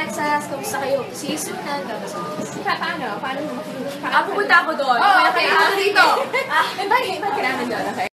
Texas. Kamusta kayo? See you soon na. Paano? Paano mo makinig? Pupunta ako doon. Oo, okay. Ako dito. Invite ka namin doon, okay?